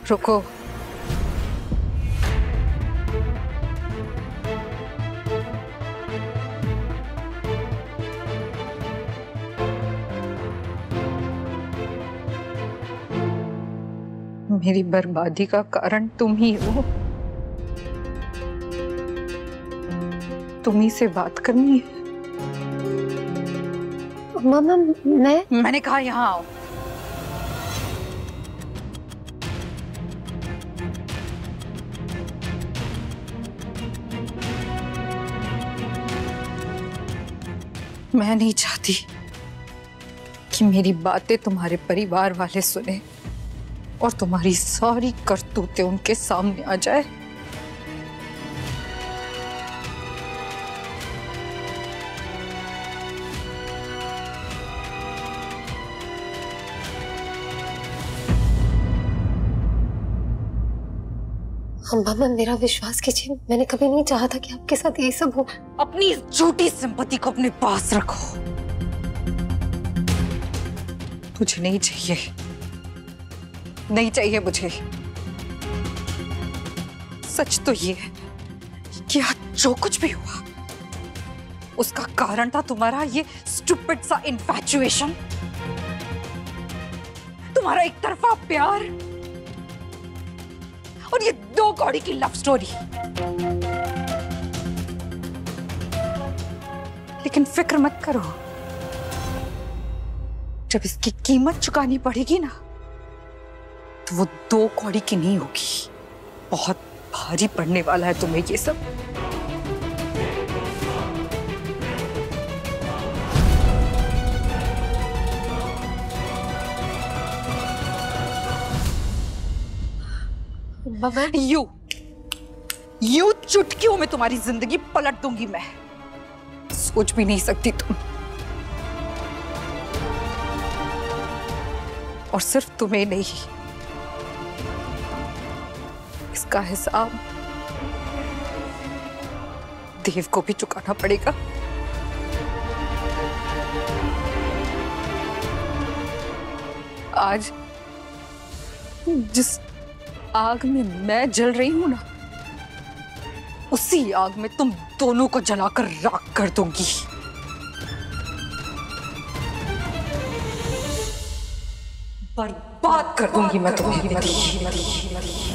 रुको। मेरी बर्बादी का कारण तुम ही हो। तुम ही से बात करनी है। मामा मैंने कहा यहाँ आओ। मैं नहीं चाहती कि मेरी बातें तुम्हारे परिवार वाले सुने और तुम्हारी सारी करतूतें उनके सामने आ जाए। मामा मेरा विश्वास कीजिए, मैंने कभी नहीं चाहा था कि आपके साथ ये सब हो। अपनी इस झूठी सिंपैथी को अपने पास रखो। मुझे नहीं चाहिए, नहीं चाहिए मुझे। सच तो ये है कि आज जो कुछ भी हुआ उसका कारण था तुम्हारा ये स्टूपिड सा इन्फैचुएशन, तुम्हारा एक तरफा प्यार और ये दो कौड़ी की लव स्टोरी। लेकिन फिक्र मत करो, जब इसकी कीमत चुकानी पड़ेगी ना तो वो दो कौड़ी की नहीं होगी। बहुत भारी पड़ने वाला है तुम्हें ये सब। यू चुटकियों में तुम्हारी जिंदगी पलट दूंगी मैं। सोच भी नहीं सकती तुम। और सिर्फ तुम्हें नहीं, इसका हिसाब देव को भी चुकाना पड़ेगा। आज जिस आग में मैं जल रही हूं ना, उसी आग में तुम दोनों को जलाकर राख कर दूंगी। बर्बाद कर दूंगी मैं तुम्हें।